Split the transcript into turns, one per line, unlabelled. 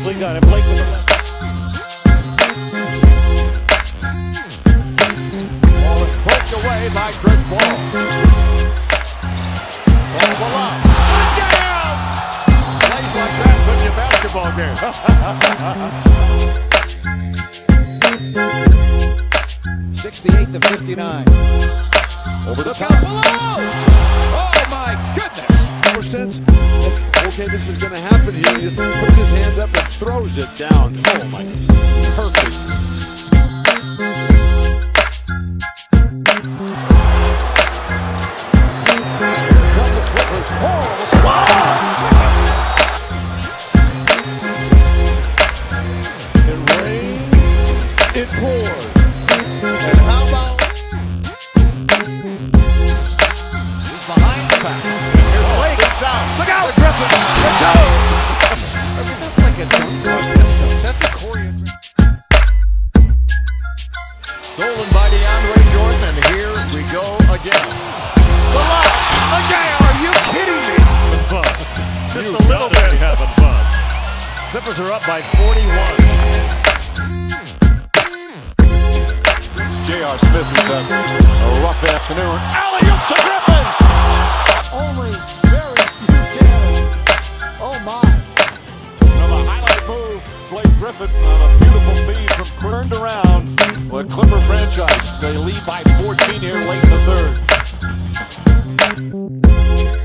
Nicely done. And Blake with the left.
Ball is poked away by Chris Paul. Ball below. Down! Plays like that puts you basketball game.
68-59. Over the top. Below! Oh my goodness!
Ever since, okay, this is going to happen here, he just puts his hand up and throws it down. Oh my, perfect.
Come the Clippers.
It rains, it pours.
And how about
He's behind the back. Here's Blake. It's out. Look out! Griffin. The toe.
That's like a dunk contest. That's a Corey.
Stolen by DeAndre Jordan, and here we go again. The lob. Again. Are you kidding me?
Just a little bit.
Having fun. Clippers are up by 41.
J.R. Smith has had a rough afternoon.
Alley-oop to Griffin.
only very few can. Oh my.
Another highlight move. Blake Griffin on a beautiful feed from turned around. The Clipper franchise, they lead by 14 here late in the third.